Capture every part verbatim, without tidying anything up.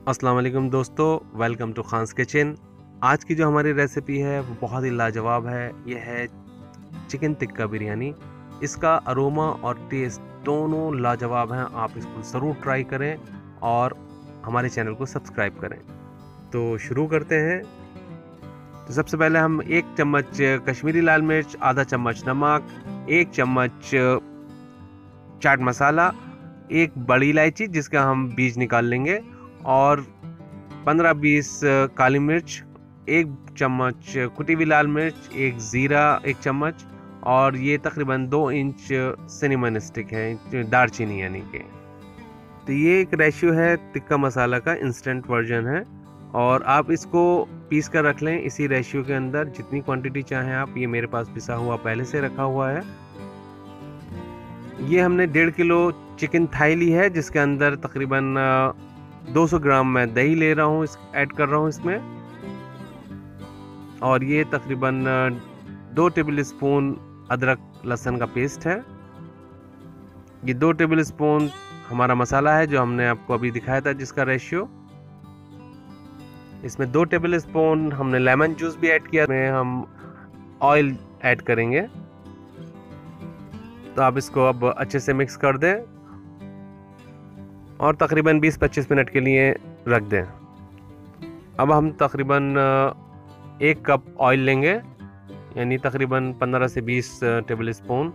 अस्सलाम वालेकुम दोस्तों, वेलकम टू खान्स किचन। आज की जो हमारी रेसिपी है वो बहुत ही लाजवाब है। ये है चिकन टिक्का बिरयानी। इसका अरोमा और टेस्ट दोनों लाजवाब हैं। आप इसको ज़रूर ट्राई करें और हमारे चैनल को सब्सक्राइब करें। तो शुरू करते हैं। तो सबसे पहले हम एक चम्मच कश्मीरी लाल मिर्च, आधा चम्मच नमक, एक चम्मच चाट मसाला, एक बड़ी इलायची जिसका हम बीज निकाल लेंगे, और पंद्रह बीस काली मिर्च, एक चम्मच कुटी हुई लाल मिर्च, एक ज़ीरा एक चम्मच, और ये तकरीबन दो इंच सिनेमन स्टिक है, दारचीनी यानी कि। तो ये एक रेशियो है टिक्का मसाला का, इंस्टेंट वर्जन है, और आप इसको पीस कर रख लें इसी रेशियो के अंदर जितनी क्वांटिटी चाहें आप। ये मेरे पास पिसा हुआ पहले से रखा हुआ है। ये हमने डेढ़ किलो चिकन थाई ली है, जिसके अंदर तकरीबन दो सौ ग्राम मैं दही ले रहा हूँ, इस ऐड कर रहा हूँ इसमें, और ये तकरीबन दो टेबल स्पून अदरक लहसुन का पेस्ट है। ये दो टेबल स्पून हमारा मसाला है जो हमने आपको अभी दिखाया था, जिसका रेशियो। इसमें दो टेबल स्पून हमने लेमन जूस भी ऐड किया। इसमें हम ऑयल ऐड करेंगे, तो आप इसको अब अच्छे से मिक्स कर दें और तकरीबन बीस पच्चीस मिनट के लिए रख दें। अब हम तकरीबन एक कप ऑयल लेंगे, यानी तकरीबन पंद्रह से बीस टेबल स्पून।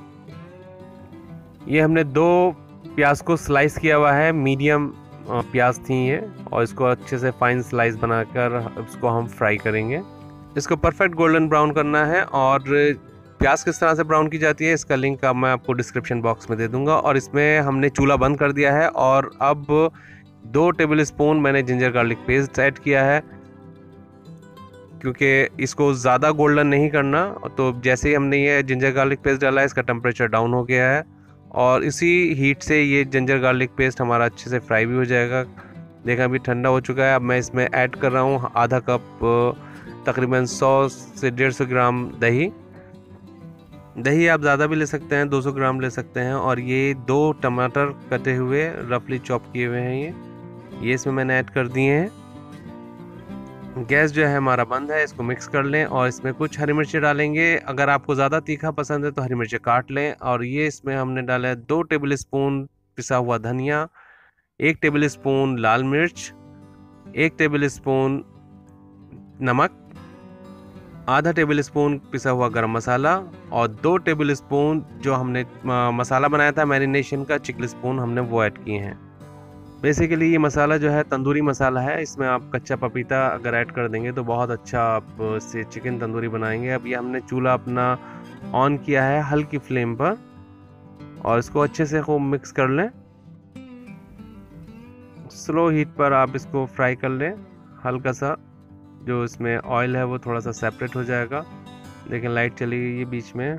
ये हमने दो प्याज को स्लाइस किया हुआ है, मीडियम प्याज थी ये, और इसको अच्छे से फाइन स्लाइस बनाकर इसको हम फ्राई करेंगे। इसको परफेक्ट गोल्डन ब्राउन करना है, और प्याज किस तरह से ब्राउन की जाती है इसका लिंक अब मैं आपको डिस्क्रिप्शन बॉक्स में दे दूंगा। और इसमें हमने चूल्हा बंद कर दिया है, और अब दो टेबल स्पून मैंने जिंजर गार्लिक पेस्ट ऐड किया है, क्योंकि इसको ज़्यादा गोल्डन नहीं करना। तो जैसे ही हमने ये जिंजर गार्लिक पेस्ट डाला है, इसका टेम्परेचर डाउन हो गया है, और इसी हीट से ये जिंजर गार्लिक पेस्ट हमारा अच्छे से फ्राई भी हो जाएगा। देखा अभी ठंडा हो चुका है। अब मैं इसमें ऐड कर रहा हूँ आधा कप, तकरीबन सौ से डेढ़ सौ ग्राम दही। दही आप ज़्यादा भी ले सकते हैं, दो सौ ग्राम ले सकते हैं। और ये दो टमाटर कटे हुए रफली चॉप किए हुए हैं, ये ये इसमें मैंने ऐड कर दिए हैं। गैस जो है हमारा बंद है। इसको मिक्स कर लें, और इसमें कुछ हरी मिर्ची डालेंगे। अगर आपको ज़्यादा तीखा पसंद है तो हरी मिर्ची काट लें। और ये इसमें हमने डाला है दो टेबल स्पून पिसा हुआ धनिया, एक टेबल स्पून लाल मिर्च, एक टेबल स्पून नमक, आधा टेबल स्पून पिसा हुआ गरम मसाला, और दो टेबल स्पून जो हमने मसाला बनाया था मैरिनेशन का, चिकन स्पून हमने वो ऐड किए हैं। बेसिकली ये मसाला जो है तंदूरी मसाला है। इसमें आप कच्चा पपीता अगर ऐड कर देंगे तो बहुत अच्छा आप से चिकन तंदूरी बनाएंगे। अब ये हमने चूल्हा अपना ऑन किया है हल्की फ्लेम पर, और इसको अच्छे से खूब मिक्स कर लें। स्लो हीट पर आप इसको फ्राई कर लें। हल्का सा जो इसमें ऑयल है वो थोड़ा सा सेपरेट हो जाएगा। देखें लाइट चली गई है बीच में,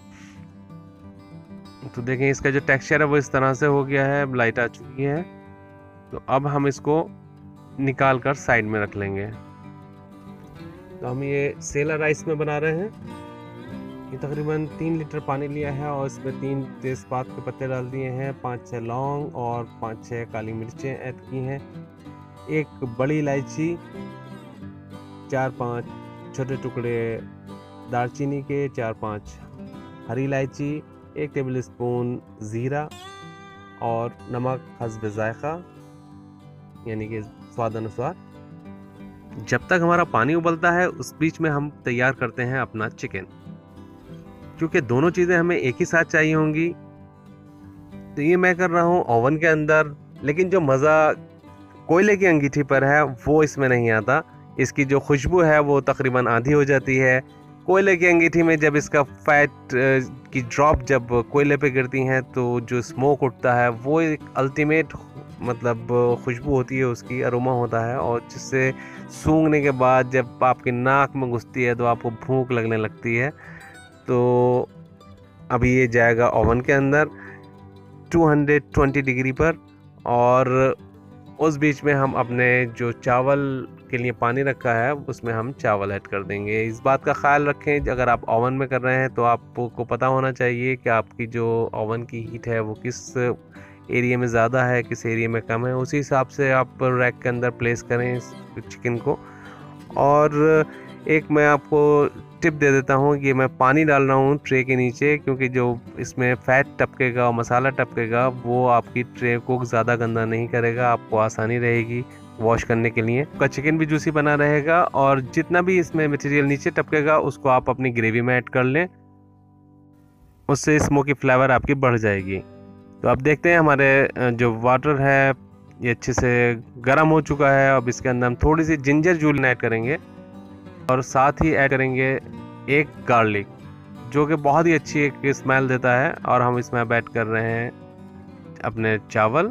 तो देखें इसका जो टेक्सचर है वो इस तरह से हो गया है, लाइट आ चुकी है। तो अब हम इसको निकाल कर साइड में रख लेंगे। तो हम ये सेला राइस में बना रहे हैं। ये तकरीबन तीन लीटर पानी लिया है, और इसमें तीन तेज़पात के पत्ते डाल दिए हैं, पाँच छः लौंग और पाँच छः काली मिर्चें ऐड की हैं, एक बड़ी इलायची, चार पांच छोटे टुकड़े दालचीनी के, चार पांच हरी इलायची, एक टेबल स्पून ज़ीरा, और नमक हस्ब ज़ायक़ा यानी कि स्वाद अनुसार। जब तक हमारा पानी उबलता है उस बीच में हम तैयार करते हैं अपना चिकन। क्योंकि दोनों चीज़ें हमें एक ही साथ चाहिए होंगी, तो ये मैं कर रहा हूँ ओवन के अंदर। लेकिन जो मज़ा कोयले की अंगीठी पर है वो इसमें नहीं आता। इसकी जो खुशबू है वो तकरीबन आधी हो जाती है। कोयले की अंगीठी में जब इसका फैट की ड्रॉप जब कोयले पे गिरती हैं तो जो स्मोक उठता है वो एक अल्टीमेट मतलब खुशबू होती है, उसकी अरोमा होता है, और जिससे सूंघने के बाद जब आपकी नाक में घुसती है तो आपको भूख लगने लगती है। तो अभी ये जाएगा ओवन के अंदर दो सौ बीस डिग्री पर, और उस बीच में हम अपने जो चावल के लिए पानी रखा है उसमें हम चावल ऐड कर देंगे। इस बात का ख्याल रखें अगर आप ओवन में कर रहे हैं तो आपको पता होना चाहिए कि आपकी जो ओवन की हीट है वो किस एरिया में ज़्यादा है, किस एरिया में कम है, उसी हिसाब से आप रैक के अंदर प्लेस करें इस चिकन को। और एक मैं आपको टिप दे देता हूँ कि मैं पानी डाल रहा हूँ ट्रे के नीचे, क्योंकि जो इसमें फ़ैट टपकेगा और मसाला टपकेगा वो आपकी ट्रे को ज़्यादा गंदा नहीं करेगा, आपको आसानी रहेगी वॉश करने के लिए। आपका चिकन भी जूसी बना रहेगा और जितना भी इसमें मटेरियल नीचे टपकेगा उसको आप अपनी ग्रेवी में ऐड कर लें, उससे स्मोकी फ्लेवर आपकी बढ़ जाएगी। तो अब देखते हैं हमारे जो वाटर है ये अच्छे से गर्म हो चुका है। अब इसके अंदर हम थोड़ी सी जिंजर जूल ऐड करेंगे और साथ ही ऐड करेंगे एक गार्लिक, जो कि बहुत ही अच्छी एक स्मेल देता है। और हम इसमें अब ऐड कर रहे हैं अपने चावल।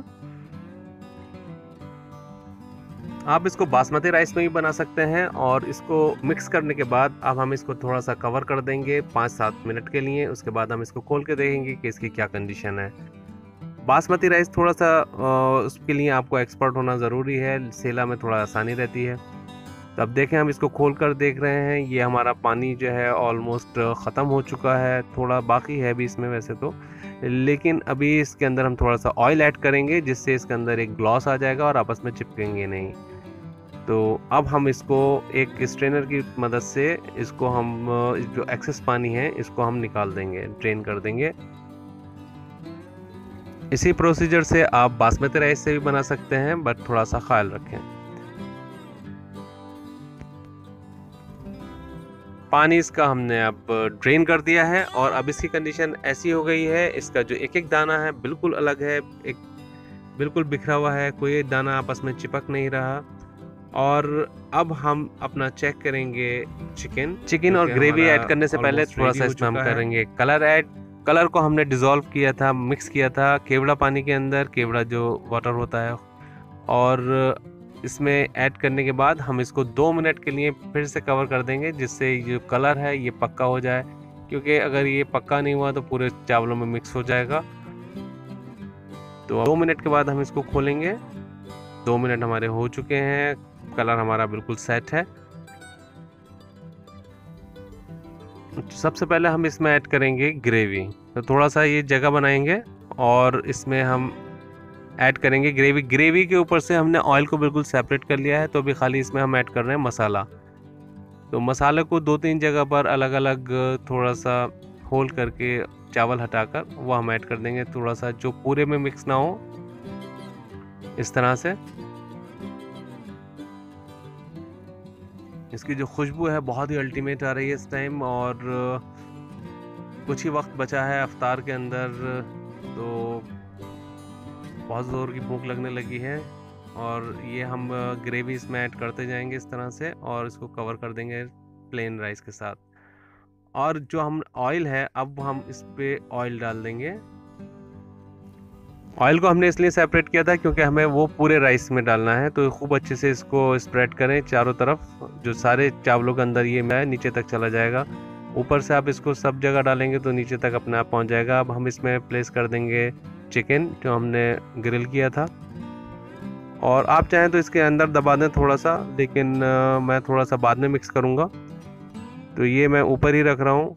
आप इसको बासमती राइस में भी बना सकते हैं और इसको मिक्स करने के बाद अब हम इसको थोड़ा सा कवर कर देंगे पाँच सात मिनट के लिए। उसके बाद हम इसको खोल के देखेंगे कि इसकी क्या कंडीशन है। बासमती राइस थोड़ा सा उसके लिए आपको एक्सपर्ट होना ज़रूरी है, सेला में थोड़ा आसानी रहती है। तो अब देखें, हम इसको खोल कर देख रहे हैं, ये हमारा पानी जो है ऑलमोस्ट ख़त्म हो चुका है, थोड़ा बाकी है भी इसमें वैसे तो, लेकिन अभी इसके अंदर हम थोड़ा सा ऑयल ऐड करेंगे जिससे इसके अंदर एक ग्लॉस आ जाएगा और आपस में चिपकेंगे नहीं। तो अब हम इसको एक स्ट्रेनर की मदद से इसको हम जो एक्सेस पानी है इसको हम निकाल देंगे, ड्रेन कर देंगे। इसी प्रोसीजर से आप बासमती राइस से भी बना सकते हैं, बट थोड़ा सा ख्याल रखें। पानी इसका हमने अब ड्रेन कर दिया है और अब इसकी कंडीशन ऐसी हो गई है, इसका जो एक एक दाना है बिल्कुल अलग है, एक बिल्कुल बिखरा हुआ है, कोई दाना आपस में चिपक नहीं रहा। और अब हम अपना चेक करेंगे चिकन चिकन और ग्रेवी ऐड करने से पहले थोड़ा सा इसमें हम करेंगे कलर ऐड। कलर को हमने डिज़ोल्व किया था, मिक्स किया था केवड़ा पानी के अंदर, केवड़ा जो वाटर होता है, और इसमें ऐड करने के बाद हम इसको दो मिनट के लिए फिर से कवर कर देंगे जिससे जो कलर है ये पक्का हो जाए, क्योंकि अगर ये पक्का नहीं हुआ तो पूरे चावलों में मिक्स हो जाएगा। तो दो मिनट के बाद हम इसको खोलेंगे। दो मिनट हमारे हो चुके हैं, कलर हमारा बिल्कुल सेट है। सबसे पहले हम इसमें ऐड करेंगे ग्रेवी। तो थोड़ा सा ये जगह बनाएंगे और इसमें हम ऐड करेंगे ग्रेवी। ग्रेवी के ऊपर से हमने ऑयल को बिल्कुल सेपरेट कर लिया है, तो अभी खाली इसमें हम ऐड कर रहे हैं मसाला। तो मसाले को दो तीन जगह पर अलग अलग थोड़ा सा होल करके चावल हटाकर वो हम ऐड कर देंगे, थोड़ा सा जो पूरे में मिक्स ना हो, इस तरह से। इसकी जो खुशबू है बहुत ही अल्टीमेट आ रही है इस टाइम, और कुछ ही वक्त बचा है अफ्तार के अंदर, तो बहुत ज़ोर की भूख लगने लगी है। और ये हम ग्रेवी इसमें ऐड करते जाएंगे इस तरह से, और इसको कवर कर देंगे प्लेन राइस के साथ। और जो हम ऑयल है अब हम इस पे ऑयल डाल देंगे। ऑयल को हमने इसलिए सेपरेट किया था क्योंकि हमें वो पूरे राइस में डालना है, तो खूब अच्छे से इसको स्प्रेड करें चारों तरफ, जो सारे चावलों के अंदर ये मैं नीचे तक चला जाएगा। ऊपर से आप इसको सब जगह डालेंगे तो नीचे तक अपने आप पहुंच जाएगा। अब हम इसमें प्लेस कर देंगे चिकन जो हमने ग्रिल किया था, और आप चाहें तो इसके अंदर दबा दें थोड़ा सा, लेकिन आ, मैं थोड़ा सा बाद में मिक्स करूँगा। तो ये मैं ऊपर ही रख रहा हूँ,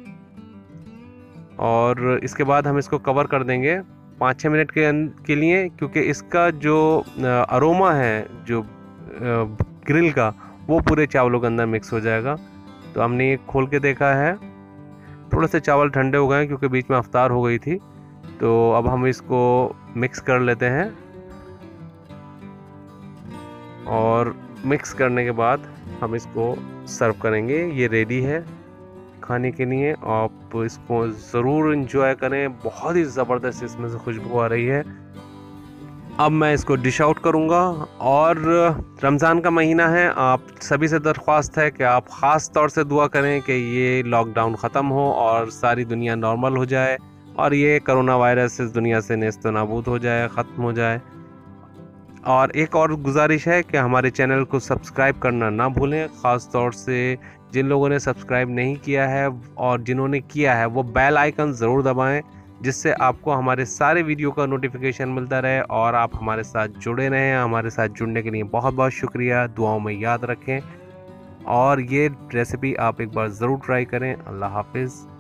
और इसके बाद हम इसको कवर कर देंगे पाँच छः मिनट के के लिए, क्योंकि इसका जो अरोमा है जो ग्रिल का वो पूरे चावलों के अंदर मिक्स हो जाएगा। तो हमने ये खोल के देखा है, थोड़े से चावल ठंडे हो गए हैं क्योंकि बीच में अफ्तार हो गई थी। तो अब हम इसको मिक्स कर लेते हैं, और मिक्स करने के बाद हम इसको सर्व करेंगे। ये रेडी है खाने के लिए, आप इसको ज़रूर एंजॉय करें, बहुत ही ज़बरदस्त इसमें से खुशबू आ रही है। अब मैं इसको डिश आउट करूँगा, और रमज़ान का महीना है, आप सभी से दरख्वास्त है कि आप ख़ास तौर से दुआ करें कि ये लॉकडाउन ख़त्म हो और सारी दुनिया नॉर्मल हो जाए, और ये कोरोना वायरस इस दुनिया से नेस्त नाबूद हो जाए, ख़त्म हो जाए। और एक और गुजारिश है कि हमारे चैनल को सब्सक्राइब करना ना भूलें, ख़ास तौर से जिन लोगों ने सब्सक्राइब नहीं किया है, और जिन्होंने किया है वो बेल आइकन ज़रूर दबाएं, जिससे आपको हमारे सारे वीडियो का नोटिफिकेशन मिलता रहे और आप हमारे साथ जुड़े रहें। हमारे साथ जुड़ने के लिए बहुत बहुत शुक्रिया, दुआओं में याद रखें, और ये रेसिपी आप एक बार ज़रूर ट्राई करें। अल्लाह हाफिज़।